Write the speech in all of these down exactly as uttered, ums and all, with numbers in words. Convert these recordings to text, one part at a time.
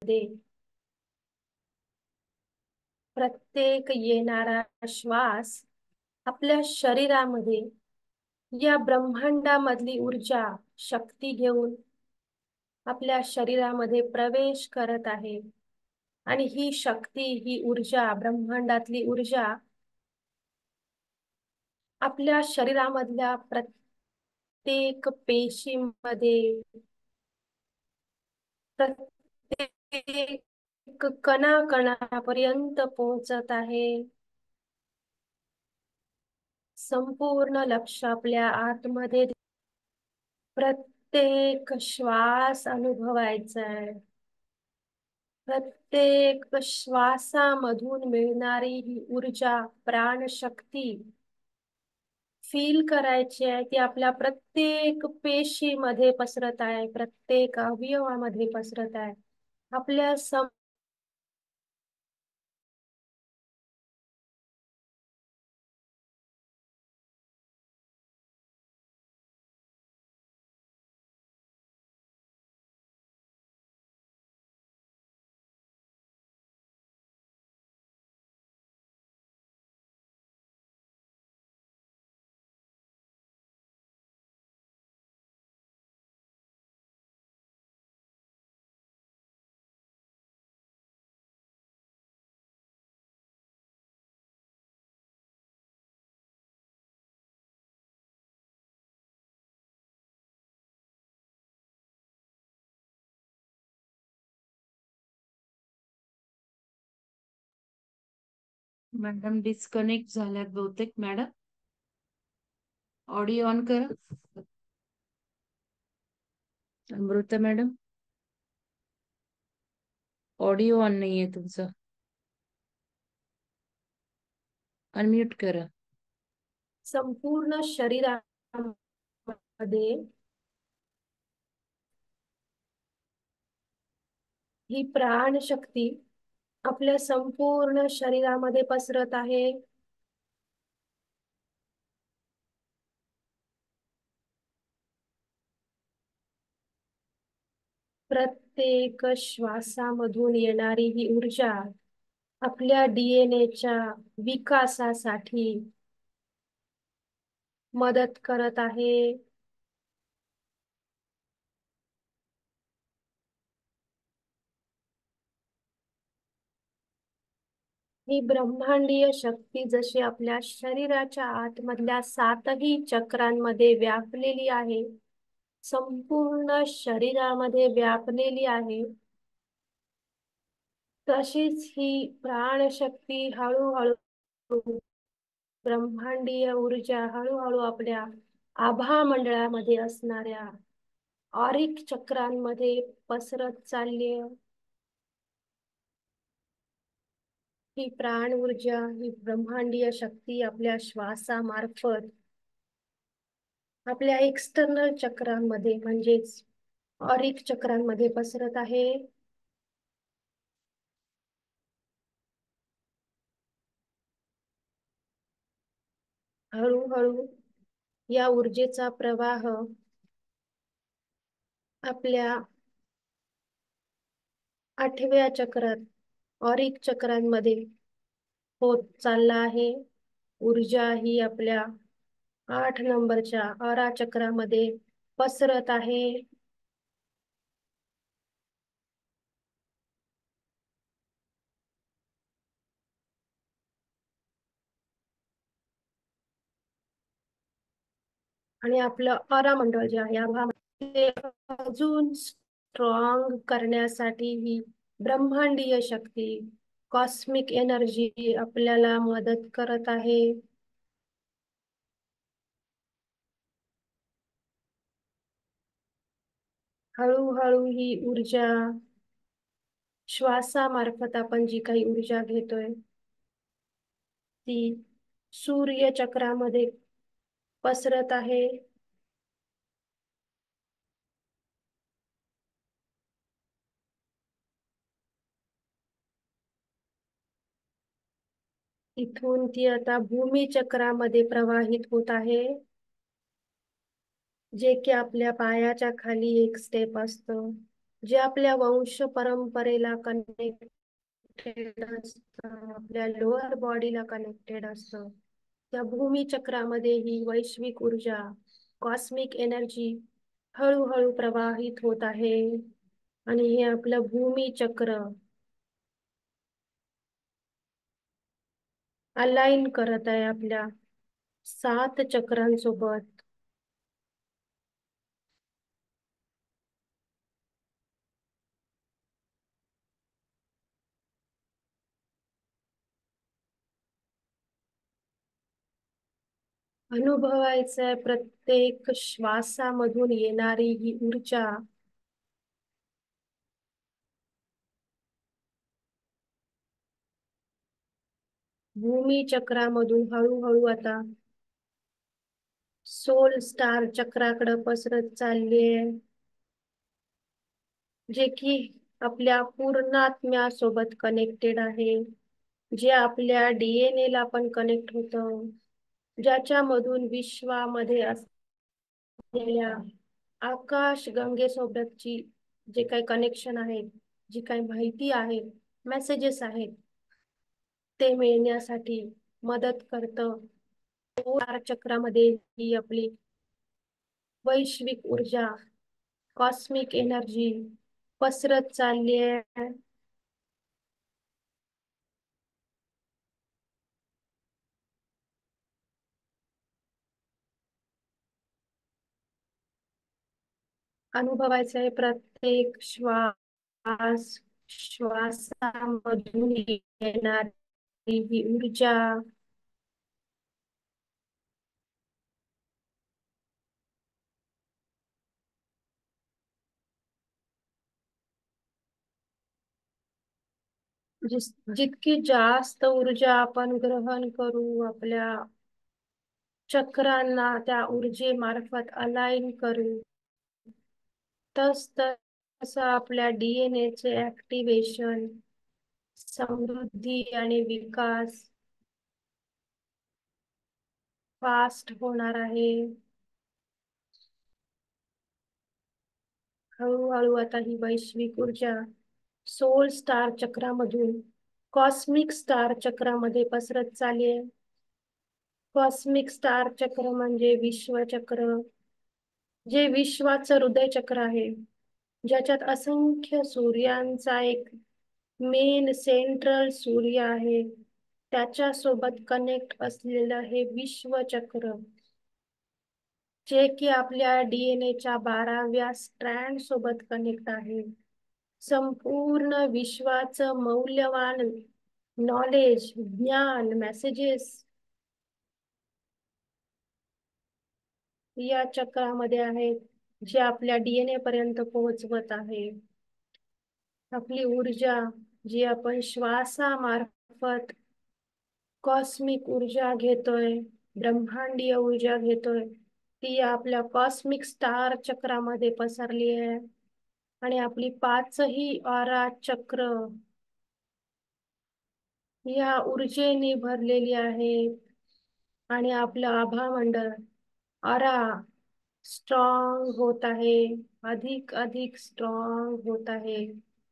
प्रत्येक येणारा श्वास आपल्या शरीरामध्ये या ब्रह्मांडामधली ऊर्जा शक्ती घेऊन आपल्या शरीरामध्ये प्रवेश करत आहे. आणि ही शक्ती, ही ऊर्जा, ब्रह्मांडातली ऊर्जा आपल्या शरीरामधल्या प्रत्येक पेशीमध्ये, प्रत्येक कणाकणापर्यंत पोहोचत आहे. संपूर्ण लक्ष आपल्या आतमध्ये प्रत्येक श्वास अनुभवायचा आहे. प्रत्येक श्वासामधून मिळणारी ही ऊर्जा, प्राणशक्ती फील करायची आहे. ती आपल्या प्रत्येक पेशीमध्ये पसरत आहे, प्रत्येक अवयवामध्ये पसरत आहे. आपल्या सम मॅडम डिस्कनेक्ट झाल्यात बहुतेक. मॅडम ऑडिओ ऑन करा. अमृता मॅडम ऑडिओ ऑन नाहीये तुमचं, अनम्यूट करा. संपूर्ण शरीरामध्ये ही प्राणशक्ती आपल्या संपूर्ण शरीरामध्ये पसरत आहे. प्रत्येक श्वासामधून येणारी ही ऊर्जा आपल्या डीएनएच्या विकासासाठी मदत करत आहे. ही ब्रह्मांडीय शक्ती जशी आपल्या शरीराच्या आतमधल्या सातही चक्रांमध्ये व्यापलेली आहे, संपूर्ण शरीरामध्ये व्यापलेली आहे, तशीच ही प्राणशक्ती हळूहळू, ब्रह्मांडीय ऊर्जा हळूहळू आपल्या आभा मंडळामध्ये असणाऱ्या ऑरिक चक्रांमध्ये पसरत चालली आहे. ही प्राण ऊर्जा, ही ब्रह्मांडीय शक्ती आपल्या श्वासामार्फत आपल्या एक्सटर्नल चक्रांमध्ये म्हणजेच ऑरिक चक्रांमध्ये पसरत आहे. हळूहळू या ऊर्जेचा प्रवाह आपल्या आठव्या चक्रात, ऑरिक चक्रांमध्ये होत चालला आहे. ऊर्जा ही आपल्या आठ नंबरच्या ऑरा चक्रामध्ये पसरत आहे. आणि आपलं ऑरा मंडळ जे आहे, आभामध्ये अजून स्ट्रॉंग करण्यासाठी ही ब्रह्मांडीय शक्ती, कॉस्मिक एनर्जी आपल्याला मदत करत आहे. हळूहळू ही ऊर्जा, श्वासामार्फत आपण जी काही ऊर्जा घेतोय ती सूर्य चक्रामध्ये पसरत आहे. इथून ती आता भूमी चक्रामध्ये प्रवाहित होत आहे, जे की आपल्या पायाच्या खाली एक स्टेप असतं. जे आपल्या वंश परंपरेला कनेक्टेड असतं, आपल्या लोअर बॉडीला कनेक्टेड असतं. त्या भूमी चक्रामध्ये ही वैश्विक ऊर्जा, कॉस्मिक एनर्जी हळूहळू प्रवाहित होत आहे. आणि हे आपलं भूमी चक्र अलाइन करत आहे आपल्या सात चक्रांसोबत. अनुभवायचंय प्रत्येक श्वासामधून येणारी ही ऊर्जा. भूमी चक्रामधून हळूहळू आता सोल स्टार चक्राकडे पसरत चाललीये, जे की आपल्या पूर्णात्म्यासोबत कनेक्टेड आहे, जे आपल्या डीएनए ला पण कनेक्ट होतं, ज्याच्यामधून विश्वामध्ये असलेल्या आकाश गंगेसोबतची जे काही कनेक्शन आहे, जी काही माहिती आहे, मेसेजेस आहेत, ते मिळण्यासाठी मदत करतं. चक्रामध्ये ही आपली वैश्विक ऊर्जा, कॉस्मिक एनर्जी पसरत चालली आहे. अनुभवायचं आहे प्रत्येक श्वास श्वासामधून येणारी ही ऊर्जा. जिस जितकी जास्त ऊर्जा आपण ग्रहण करू, आपल्या चक्रांना त्या ऊर्जेमार्फत अलाइन करू, तस तसं आपल्या डीएनए चे ऍक्टिव्हेशन, समृद्धी आणि विकास फास्ट होणार आहे. हळूहळू आता ही वैश्विक ऊर्जा सोल स्टार चक्रामधून कॉस्मिक स्टार चक्रामध्ये पसरत चालली आहे. कॉस्मिक स्टार चक्र म्हणजे विश्वचक्र, जे विश्वाचं हृदय चक्र आहे, ज्याच्यात असंख्य सूर्यांचा एक मेन सेंट्रल सूर्य आहे, त्याच्या सोबत कनेक्ट असलेलं हे विश्वचक्र, जे की आपल्या डीएनएच्या बाराव्या स्ट्रँड सोबत कनेक्ट आहे. संपूर्ण विश्वाचं मौल्यवान नॉलेज, ज्ञान, मेसेजेस या चक्रामध्ये आहेत, जे आपल्या डीएनए पर्यंत पोहोचवत आहे. आपली ऊर्जा, जी आपण श्वासामार्फत कॉस्मिक ऊर्जा घेतोय, ब्रह्मांडीय ऊर्जा घेतोय, ती आपल्या कॉस्मिक स्टार चक्रामध्ये पसरली आहे. आणि आपली पाचही ऑरा चक्र या ऊर्जेने भरलेली आहेत. आणि आपलं आभा मंडळ ऑरा स्ट्रॉंग होत आहे, अधिक अधिक स्ट्रॉंग होत आहे.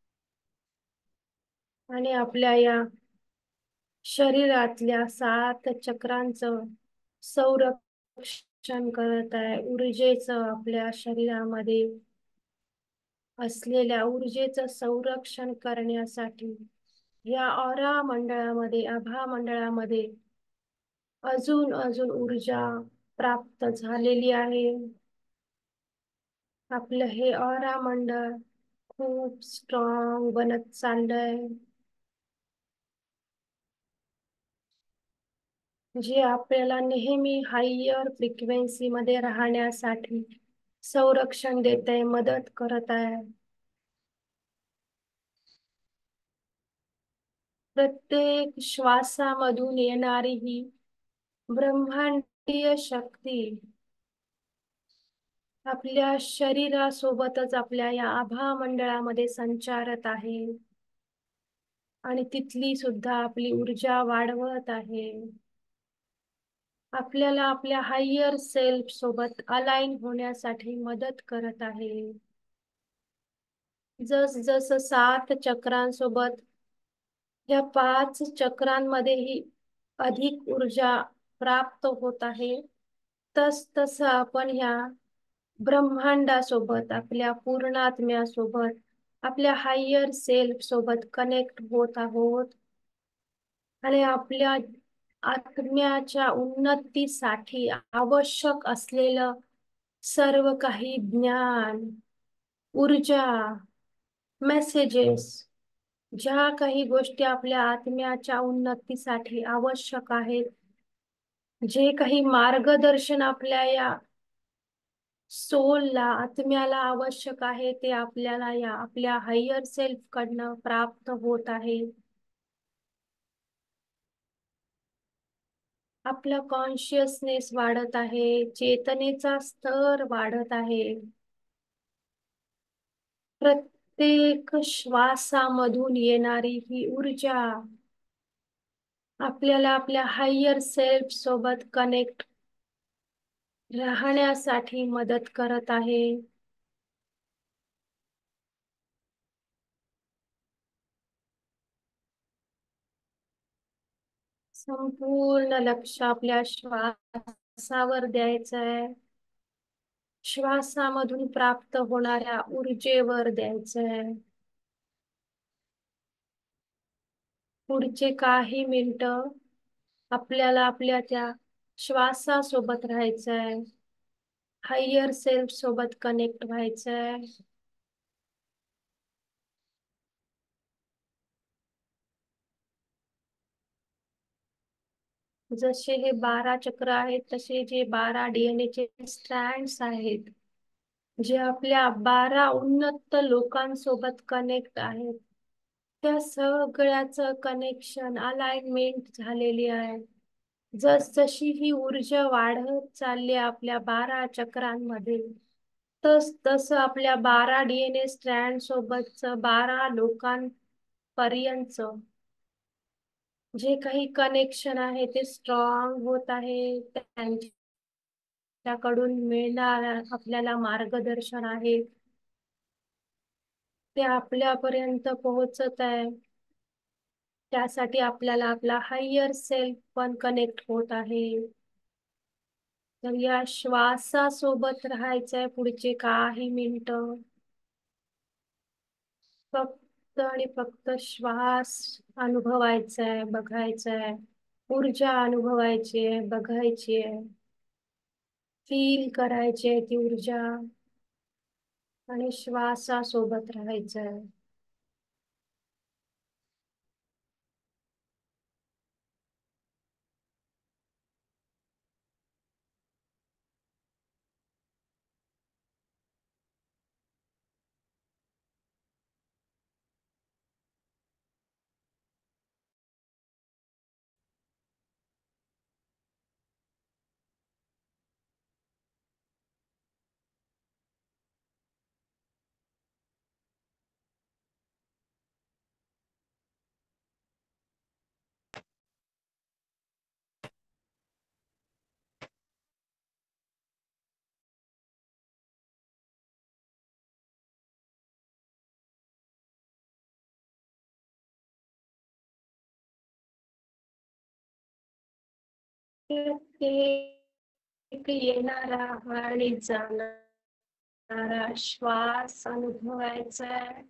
आणि आपल्या या शरीरातल्या सात चक्रांचं संरक्षण करत आहे. ऊर्जेचं, आपल्या शरीरामध्ये असलेल्या ऊर्जेचं संरक्षण करण्यासाठी या ऑरा मंडळामध्ये, आभा मंडळामध्ये अजून अजून ऊर्जा प्राप्त झालेली आहे. आपलं हे ऑरा मंडळ खूप स्ट्रॉंग बनत चाललंय, जे आपल्याला नेहमी हायर फ्रिक्वेन्सी मध्ये राहण्यासाठी संरक्षण देते, मदत करत आहे. प्रत्येक श्वासामधून येणारी ही ब्रह्मांडीय शक्ती आपल्या शरीरासोबतच आपल्या या आभा मंडळामध्ये संचारत आहे, आणि तिथली सुद्धा आपली ऊर्जा वाढवत आहे. आपल्याला आपल्या हायर सेल्फ सोबत अलाइन होण्यासाठी मदत करत आहे. जस जस सात चक्रांसोबत या पाच चक्रांमध्येही अधिक ऊर्जा प्राप्त होत आहे, तस तस आपण ह्या ब्रह्मांडासोबत, आपल्या पूर्णात्म्यासोबत, आपल्या हायर सेल्फ सोबत कनेक्ट होत आहोत आणि आपल्या आत्म्याच्या उन्नतीसाठी आवश्यक असलेलं सर्व काही ज्ञान, ऊर्जा, मेसेजेस, ज्या काही गोष्टी आपल्या आत्म्याच्या उन्नतीसाठी आवश्यक आहेत, जे काही मार्गदर्शन आपल्या या सोलला, आत्म्याला आवश्यक आहे, ते आपल्याला या आपल्या हायर सेल्फ कडनं प्राप्त होत आहे. आपला कॉन्शियसनेस वाढत आहे, चेतनेचा स्तर वाढत आहे. प्रत्येक श्वासामधून येणारी ही ऊर्जा आपल्याला आपल्या हायर सेल्फ सोबत कनेक्ट राहण्यासाठी मदत करत आहे. संपूर्ण लक्ष आपल्या श्वासावर द्यायचं आहे. श्वासामधून प्राप्त होणाऱ्या ऊर्जेवर द्यायचं आहे. पुढचे काही मिनिटं आपल्याला आपल्या त्या श्वासासोबत राहायचं आहे. हायर सेल्फ सोबत कनेक्ट व्हायचं आहे. जसे हे बारा चक्र आहेत, तसे जे बारा डीएनए चे स्ट्रँड्स आहेत, जे आपल्या बारा उन्नत लोकांसोबत कनेक्ट आहेत, त्या सगळ्याचं कनेक्शन, अलाइनमेंट झालेली आहे. जस जशी ही ऊर्जा वाढत चालली आपल्या बारा चक्रांमध्ये, तस तस आपल्या बारा डीएनए स्ट्रँड सोबतच बारा लोकांपर्यंत जे काही कनेक्शन आहे ते स्ट्रॉंग होत आहे. त्यांच्याकडून मिळणार आपल्याला मार्गदर्शन आहे, ते आपल्यापर्यंत पोहोचत आहे. त्यासाठी आपल्याला आपला हायर सेल्फ पण कनेक्ट होत आहे. तर या श्वासासोबत राहायचंय पुढचे काही मिनिटं. फक्त आणि फक्त श्वास अनुभवायचा आहे, बघायचा आहे. ऊर्जा अनुभवायची आहे, बघायची आहे. फील करायची आहे ती ऊर्जा आणि श्वासासोबत राहायचं आहे. प्रत्येक येणारा आणि जाणारा श्वास अनुभवायचा आहे.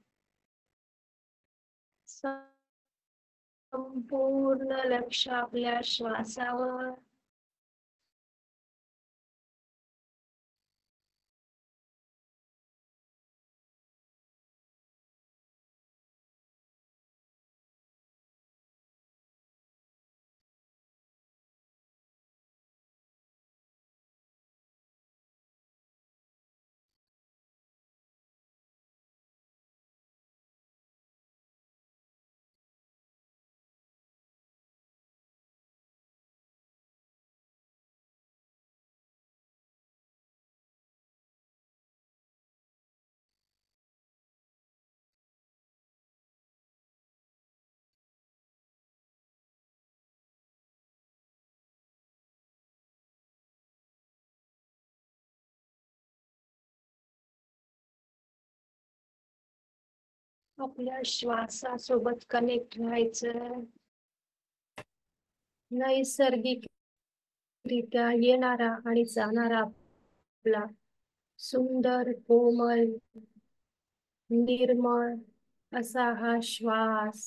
संपूर्ण लक्ष आपल्या श्वासावर. आपल्या श्वासासोबत कनेक्ट व्हायचं. नैसर्गिकरित्या येणारा आणि जाणारा आपला सुंदर, कोमल, निर्मळ असा हा श्वास.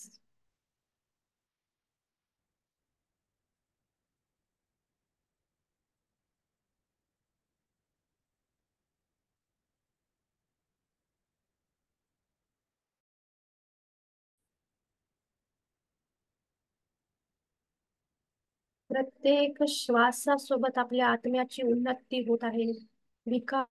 प्रत्येक श्वासासोबत आपल्या आत्म्याची उन्नती होत आहे, विकास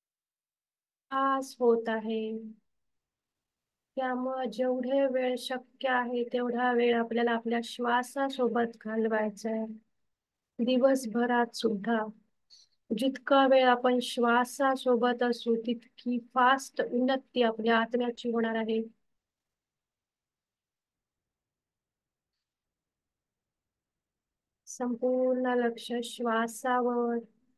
होत आहे. त्यामुळे जेवढे वेळ शक्य आहे तेवढा वेळ आपल्याला आपल्या श्वासासोबत घालवायचा आहे. दिवसभरात सुद्धा जितका वेळ आपण श्वासासोबत असू तितकी फास्ट उन्नती आपल्या आत्म्याची होणार आहे. संपूर्ण लक्ष श्वासावर.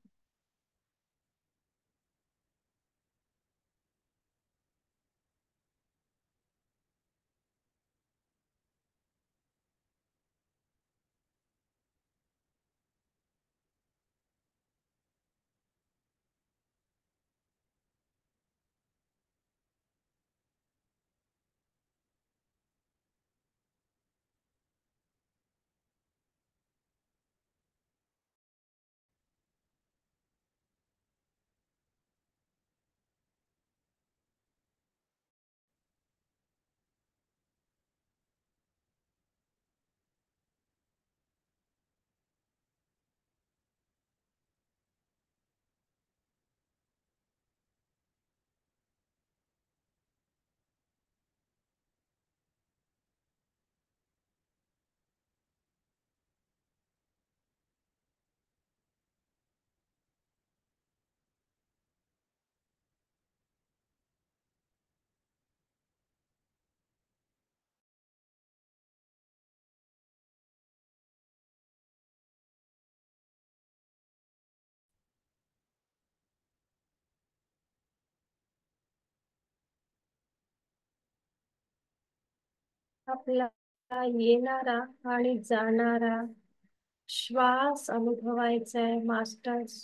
आपला येणारा आणि जाणारा श्वास अनुभवायचा आहे मास्टर्स.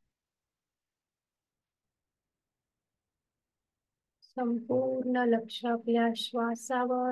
संपूर्ण लक्ष आपल्या श्वासावर.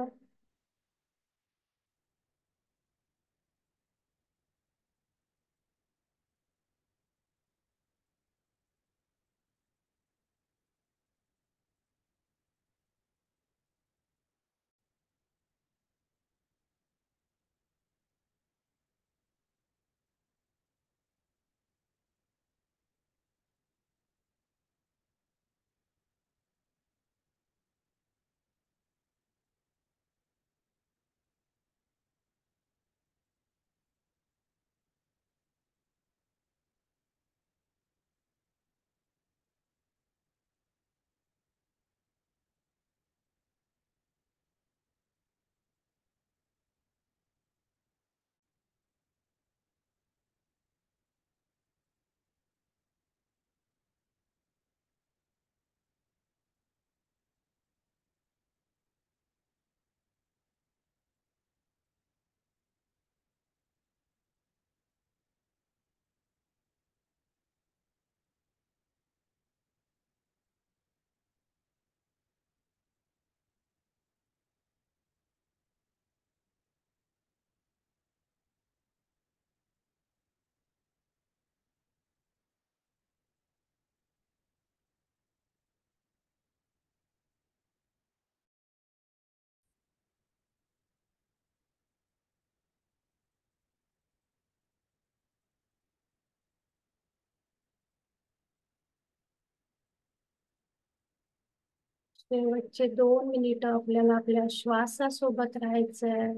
शेवटचे दोन मिनिट आपल्याला आपल्या श्वासासोबत राहायचंय.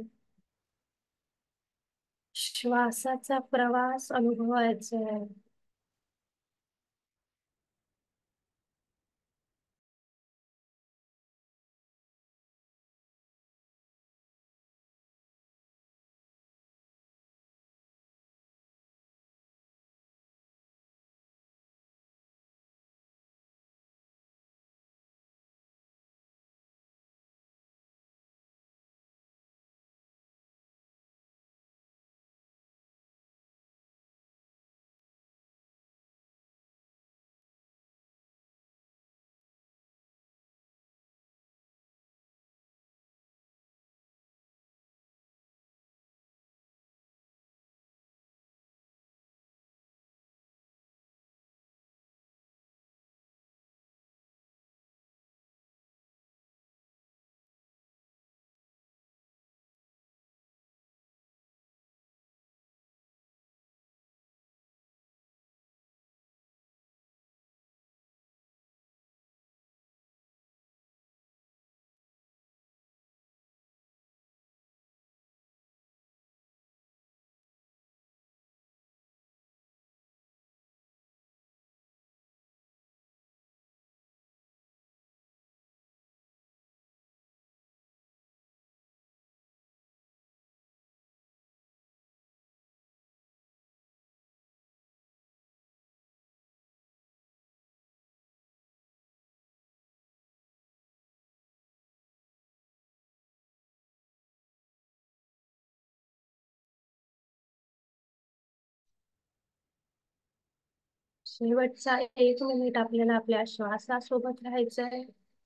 श्वासाचा प्रवास अनुभवायचा आहे. शेवटचा एक मिनिट आपल्याला आपल्या श्वासासोबत राहायचं आहे.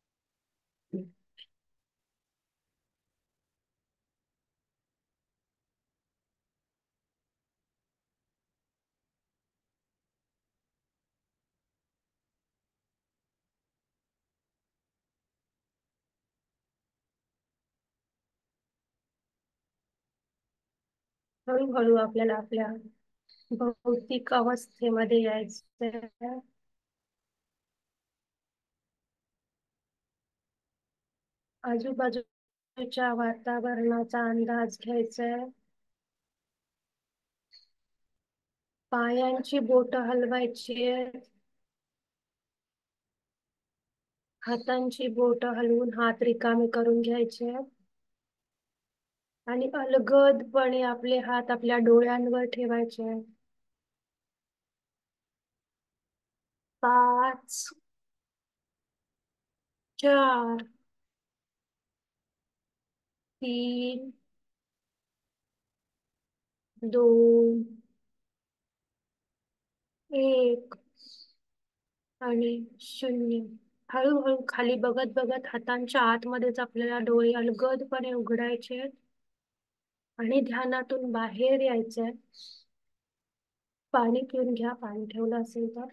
हळूहळू आपल्याला आपल्या भौतिक अवस्थेमध्ये यायचं आहे. आजूबाजूच्या वातावरणाचा अंदाज घ्यायचा आहे. पायांची बोट हलवायची आहेत. हातांची बोट हलवून हात रिकामे करून घ्यायचे आहेत. आणि अलगदपणे आपले हात आपल्या डोळ्यांवर ठेवायचे आहेत. पाच, चार, तीन, दोन, एक आणि शून्य. हळूहळू खाली बघत बघत हातांच्या आतमध्येच आपल्याला डोळे अलगदपणे उघडायचे आहेत आणि ध्यानातून बाहेर यायचंय. पाणी पिऊन घ्या, पाणी ठेवलं असेल तर.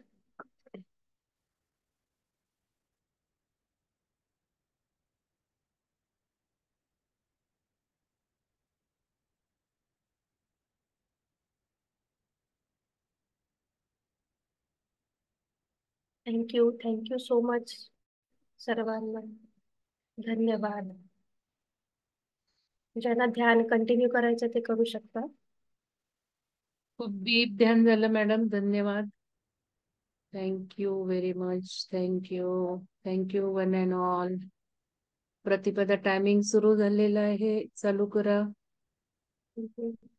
थँक्यू थँक्यू सो मच सर्वांना. धन्यवाद. ज्यांना ध्यान कंटिन्यू करायचं ते करू शकता. खूप डीप ध्यान झालं मॅडम, धन्यवाद. Thank you very much. Thank you thank you one and all. प्रतिपदा टायमिंग सुरू झालेला आहे, चालू करा. थँक्यू.